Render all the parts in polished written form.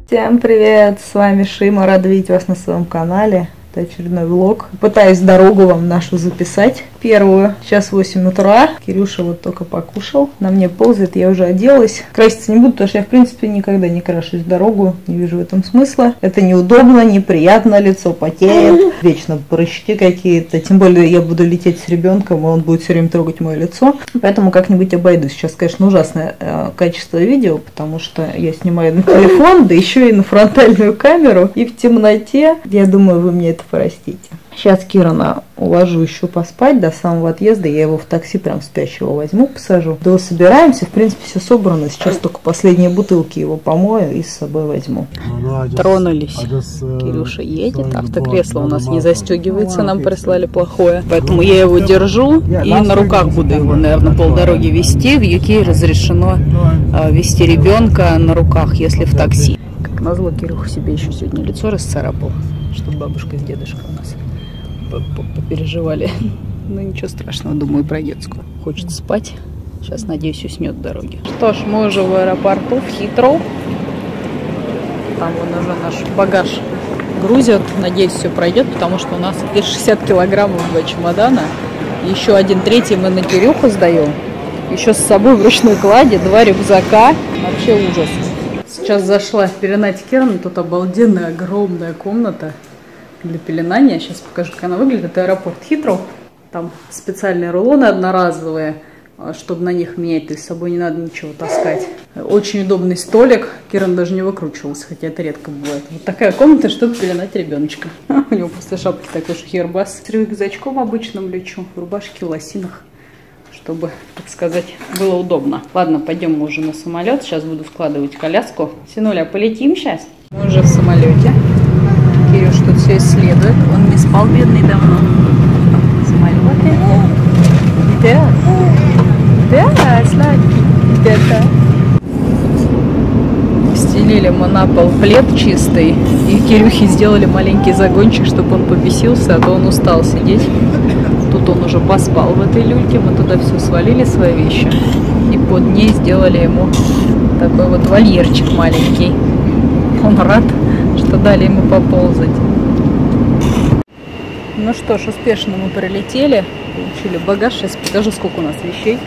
Всем привет, с вами Шима, рада видеть вас на своем канале. Это очередной влог. Пытаюсь дорогу вам нашу записать, первую. Сейчас 8 утра, Кирюша вот только покушал, на мне ползает, я уже оделась. Краситься не буду, потому что я в принципе никогда не крашусь в дорогу, не вижу в этом смысла. Это неудобно, неприятно, лицо потеет, вечно прыщи какие-то. Тем более я буду лететь с ребенком, и он будет все время трогать мое лицо. Поэтому как-нибудь обойдусь. Сейчас, конечно, ужасное качество видео, потому что я снимаю на телефон, да еще и на фронтальную камеру. И в темноте, я думаю, вы мне это простите. Сейчас Кирана уложу еще поспать до самого отъезда. Я его в такси прям спящего возьму, посажу. Да, собираемся. В принципе, все собрано. Сейчас только последние бутылки его помою и с собой возьму. Тронулись. Кирюша едет. Автокресло у нас не застегивается. Нам прислали плохое. Поэтому я его держу и на руках буду его, наверное, полдороги вести. В UK разрешено вести ребенка на руках, если в такси. Как назло, Кирюха себе еще сегодня лицо расцарапал, чтобы бабушка с дедушкой у нас попереживали. Ну ничего страшного, думаю, про детскую. Хочет спать. Сейчас, надеюсь, уснет в дороге. Что ж, мы уже в аэропорту, в Хитроу. Там вон уже наш багаж грузят. Надеюсь, все пройдет, потому что у нас 60 килограммов 2 чемодана. Еще 1/3 мы на Кирюху сдаем. Еще с собой в ручной кладе 2 рюкзака. Вообще ужас. Сейчас зашла пеленать Керн. Тут обалденная, огромная комната для пеленания. Сейчас покажу, как она выглядит. Это аэропорт Хитроу. Там специальные рулоны одноразовые, чтобы на них менять. То есть с собой не надо ничего таскать. Очень удобный столик. Керн даже не выкручивался, хотя это редко бывает. Вот такая комната, чтобы пеленать ребеночка. У него после шапки такой же хербас. С рюкзачком обычным лечу, в рубашке, в лосинах, чтобы, так сказать, было удобно. Ладно, пойдем мы уже на самолет. Сейчас буду складывать коляску. Синуля, полетим сейчас? Мы уже в самолете. Кирюш тут все исследует. Он не спал, бедный, давно. Самолеты. Да. Да, сладкий. Да. Стелили мы на пол плед чистый. И Кирюхе сделали маленький загончик, чтобы он побесился, а то он устал сидеть. Тут он уже поспал в этой люльке. Мы туда все свалили, свои вещи. И под ней сделали ему такой вот вольерчик маленький. Он рад, что дали ему поползать. Ну что ж, успешно мы прилетели. Получили багаж. Сейчас покажу, сколько у нас вещей.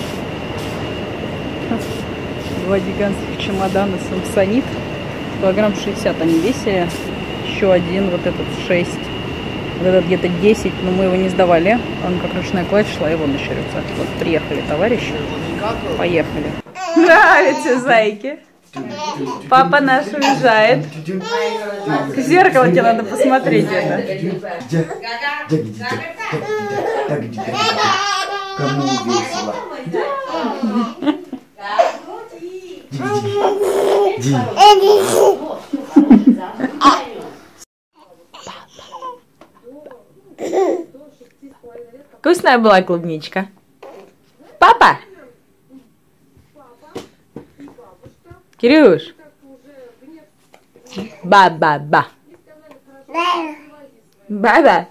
2 гигантских чемодана Samsonite. Килограмм 60 они весили. Еще один, вот этот 6. Вот этот где-то 10, но мы его не сдавали. Он как ручная кладь шла, и вон еще рюкзак. Вот приехали товарищи. Поехали. Нравится, зайки. Папа наш уезжает. В зеркало тебе надо посмотреть это. Кому весело? Вкусная была клубничка. Папа! Кирюш! Ба-ба-ба! Ба-ба!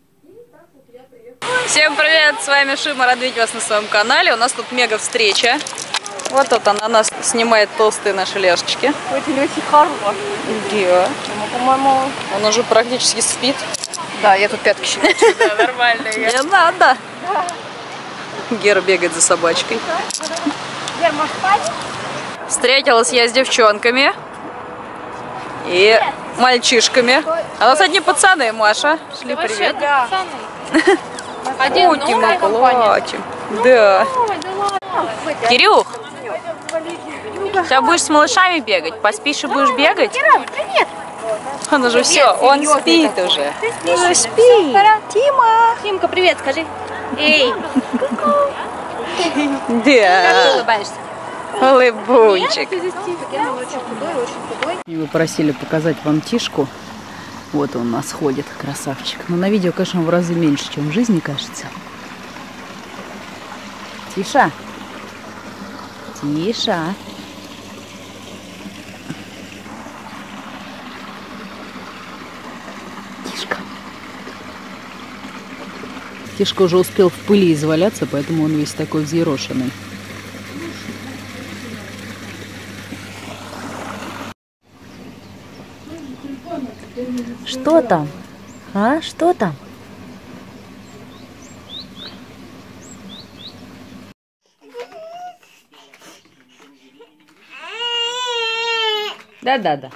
Всем привет! С вами Шима, рад видеть вас на своем канале. У нас тут мега встреча. Вот тут она нас снимает толстые наши ляжечки. Да. По-моему, он уже практически спит. Да, я тут пятки считаю. Да, нормально. Не надо. Гера бегает за собачкой. Гер, можешь спать? Встретилась я с девчонками и мальчишками. А у нас одни пацаны, Маша. Шли, привет. Один мы плачем. Да. Кирюх, сейчас будешь с малышами бегать? Поспишь и будешь бегать? Привет. Он уже все, он спит уже. Ты уже спит. Тима. Тимка, привет, скажи. Эй. Да. Улыбаешься. Улыбунчик. Очень худой. Вы просили показать вам Тишку. Вот он у нас ходит, красавчик. Но на видео, конечно, в разы меньше, чем в жизни, кажется. Тиша. Тиша. Тишка. Тишка уже успел в пыли изваляться, поэтому он весь такой взъерошенный. что там? А, что там? Да-да-да.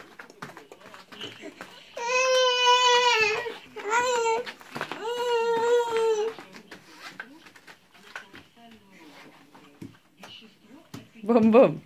Бум-бум.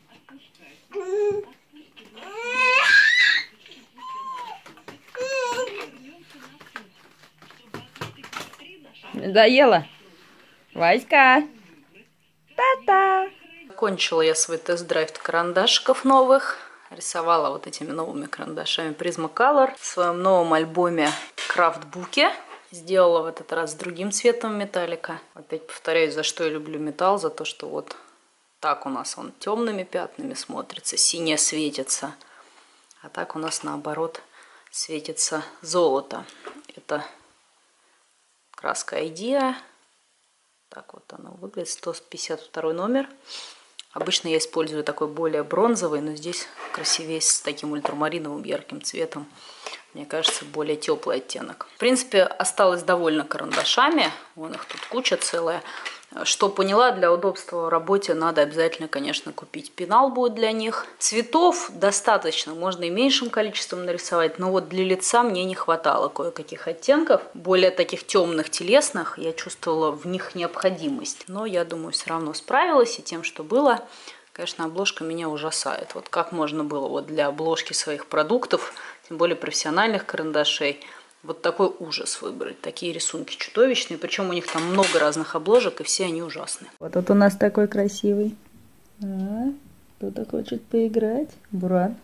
Доела? Васька. Та-та. Закончила я свой тест-драйв карандашиков новых. Рисовала вот этими новыми карандашами Prismacolor в своем новом альбоме крафтбуке. Сделала в этот раз с другим цветом металлика. Опять повторяюсь, за что я люблю металл. За то, что вот так у нас он темными пятнами смотрится, синяя светится. А так у нас наоборот светится золото. Это краска Idea. Так вот она выглядит. 152 номер. Обычно я использую такой более бронзовый, но здесь красивее с таким ультрамариновым ярким цветом. Мне кажется, более теплый оттенок. В принципе, осталась довольна карандашами. Вон их тут куча целая. Что поняла, для удобства в работе надо обязательно, конечно, купить пенал будет для них. Цветов достаточно, можно и меньшим количеством нарисовать, но вот для лица мне не хватало кое-каких оттенков. Более таких темных, телесных, я чувствовала в них необходимость. Но я думаю, все равно справилась и тем, что было. Конечно, обложка меня ужасает. Вот как можно было вот для обложки своих продуктов, тем более профессиональных карандашей, вот такой ужас выбрать. Такие рисунки чудовищные. Причем у них там много разных обложек, и все они ужасные. Вот тут у нас такой красивый. Кто-то хочет поиграть. Буран.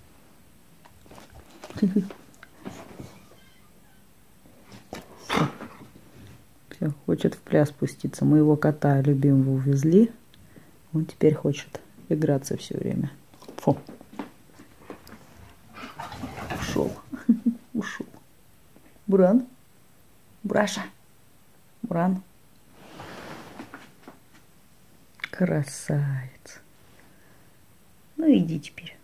Все, хочет в пляс спуститься. Мы его кота любимого увезли. Он теперь хочет играться все время. Фу. Ушел. Ушел. Буран. Браша. Буран. Красавец. Ну иди теперь.